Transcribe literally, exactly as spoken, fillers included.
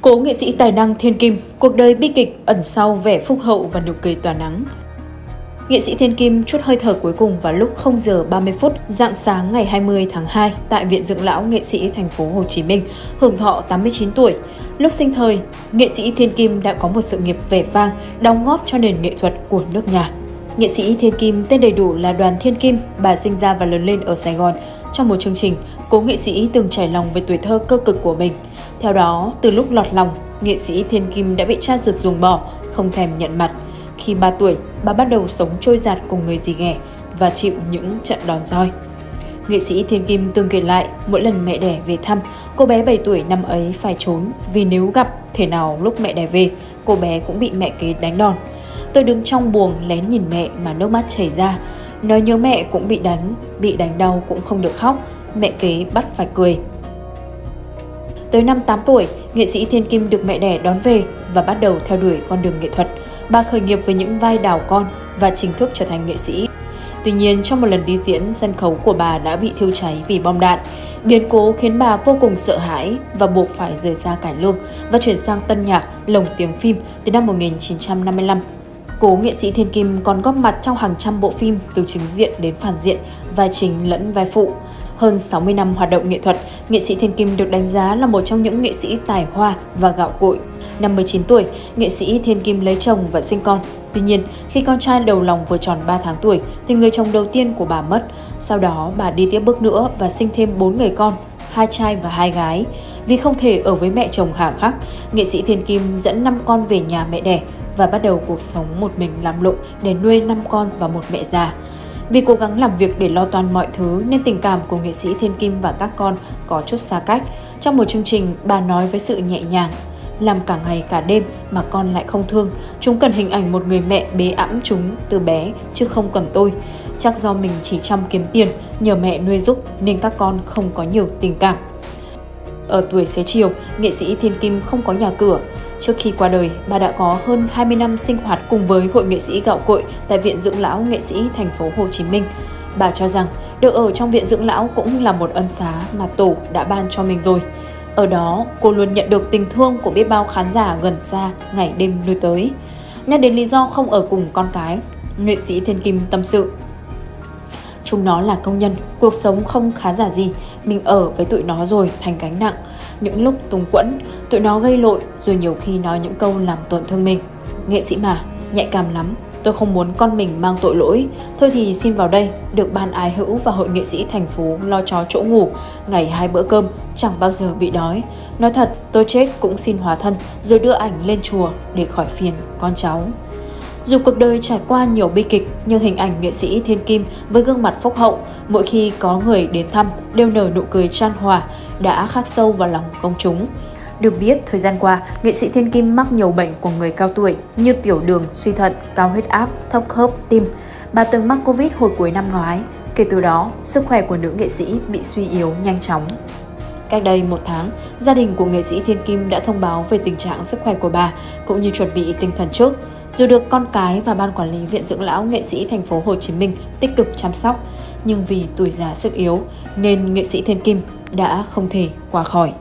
Cố nghệ sĩ tài năng Thiên Kim, cuộc đời bi kịch ẩn sau vẻ phúc hậu và nụ cười tỏa nắng. Nghệ sĩ Thiên Kim trút hơi thở cuối cùng vào lúc không giờ ba mươi phút rạng sáng ngày hai mươi tháng hai tại Viện Dưỡng lão Nghệ sĩ thành phố Hồ Chí Minh, hưởng thọ tám mươi chín tuổi. Lúc sinh thời, nghệ sĩ Thiên Kim đã có một sự nghiệp vẻ vang, đóng góp cho nền nghệ thuật của nước nhà. Nghệ sĩ Thiên Kim tên đầy đủ là Đoàn Thiên Kim, bà sinh ra và lớn lên ở Sài Gòn. Trong một chương trình, cố nghệ sĩ từng trải lòng về tuổi thơ cơ cực của mình. Theo đó, từ lúc lọt lòng, nghệ sĩ Thiên Kim đã bị cha ruột ruồng bỏ, không thèm nhận mặt. Khi ba tuổi, bà bắt đầu sống trôi dạt cùng người dì ghẻ và chịu những trận đòn roi. Nghệ sĩ Thiên Kim từng kể lại, mỗi lần mẹ đẻ về thăm, cô bé bảy tuổi năm ấy phải trốn vì nếu gặp, thể nào lúc mẹ đẻ về, cô bé cũng bị mẹ kế đánh đòn. Tôi đứng trong buồng lén nhìn mẹ mà nước mắt chảy ra. Nói nhớ mẹ cũng bị đánh, bị đánh đau cũng không được khóc, mẹ kế bắt phải cười. Tới năm tám tuổi, nghệ sĩ Thiên Kim được mẹ đẻ đón về và bắt đầu theo đuổi con đường nghệ thuật. Bà khởi nghiệp với những vai đào con và chính thức trở thành nghệ sĩ. Tuy nhiên, trong một lần đi diễn, sân khấu của bà đã bị thiêu cháy vì bom đạn. Biến cố khiến bà vô cùng sợ hãi và buộc phải rời xa cải lương và chuyển sang tân nhạc, lồng tiếng phim từ năm một nghìn chín trăm năm mươi lăm. Cố nghệ sĩ Thiên Kim còn góp mặt trong hàng trăm bộ phim từ chính diện đến phản diện, vai chính lẫn vai phụ. Hơn sáu mươi năm hoạt động nghệ thuật, nghệ sĩ Thiên Kim được đánh giá là một trong những nghệ sĩ tài hoa và gạo cội. Năm mươi chín tuổi, nghệ sĩ Thiên Kim lấy chồng và sinh con. Tuy nhiên, khi con trai đầu lòng vừa tròn ba tháng tuổi, thì người chồng đầu tiên của bà mất. Sau đó, bà đi tiếp bước nữa và sinh thêm bốn người con, hai trai và hai gái. Vì không thể ở với mẹ chồng hà khắc, nghệ sĩ Thiên Kim dẫn năm con về nhà mẹ đẻ và bắt đầu cuộc sống một mình làm lụng để nuôi năm con và một mẹ già. Vì cố gắng làm việc để lo toan mọi thứ nên tình cảm của nghệ sĩ Thiên Kim và các con có chút xa cách. Trong một chương trình, bà nói với sự nhẹ nhàng: làm cả ngày cả đêm mà con lại không thương. Chúng cần hình ảnh một người mẹ bế ẵm chúng từ bé chứ không cần tôi. Chắc do mình chỉ chăm kiếm tiền, nhờ mẹ nuôi giúp nên các con không có nhiều tình cảm. Ở tuổi xế chiều, nghệ sĩ Thiên Kim không có nhà cửa. Trước khi qua đời, bà đã có hơn hai mươi năm sinh hoạt cùng với Hội nghệ sĩ gạo cội tại Viện Dưỡng lão Nghệ sĩ thành phố Hồ Chí Minh. Bà cho rằng được ở trong Viện Dưỡng lão cũng là một ân xá mà Tổ đã ban cho mình rồi. Ở đó, cô luôn nhận được tình thương của biết bao khán giả gần xa, ngày đêm lui tới. Nhắc đến lý do không ở cùng con cái, nghệ sĩ Thiên Kim tâm sự: chúng nó là công nhân, cuộc sống không khá giả gì, mình ở với tụi nó rồi thành gánh nặng. Những lúc túng quẫn, tụi nó gây lộn rồi nhiều khi nói những câu làm tổn thương mình. Nghệ sĩ mà, nhạy cảm lắm, tôi không muốn con mình mang tội lỗi. Thôi thì xin vào đây, được ban ái hữu và Hội nghệ sĩ thành phố lo cho chỗ ngủ, ngày hai bữa cơm, chẳng bao giờ bị đói. Nói thật, tôi chết cũng xin hóa thân rồi đưa ảnh lên chùa để khỏi phiền con cháu. Dù cuộc đời trải qua nhiều bi kịch, nhưng hình ảnh nghệ sĩ Thiên Kim với gương mặt phúc hậu, mỗi khi có người đến thăm đều nở nụ cười chan hòa, đã khắc sâu vào lòng công chúng. Được biết, thời gian qua, nghệ sĩ Thiên Kim mắc nhiều bệnh của người cao tuổi như tiểu đường, suy thận, cao huyết áp, thấp khớp, tim. Bà từng mắc Covid hồi cuối năm ngoái. Kể từ đó, sức khỏe của nữ nghệ sĩ bị suy yếu nhanh chóng. Cách đây một tháng, gia đình của nghệ sĩ Thiên Kim đã thông báo về tình trạng sức khỏe của bà, cũng như chuẩn bị tinh thần trước. Dù được con cái và ban quản lý Viện Dưỡng lão Nghệ sĩ thành phố Hồ Chí Minh tích cực chăm sóc, nhưng vì tuổi già sức yếu nên nghệ sĩ Thiên Kim đã không thể qua khỏi.